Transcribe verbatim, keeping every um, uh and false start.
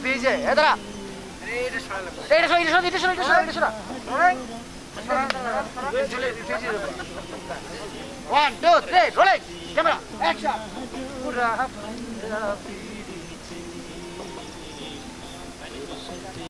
ভিজে এ দাঁড়া এটা সরা এটা সরা এটা সরা এটা সরা এটা সরা one two three rolling camera action পুরা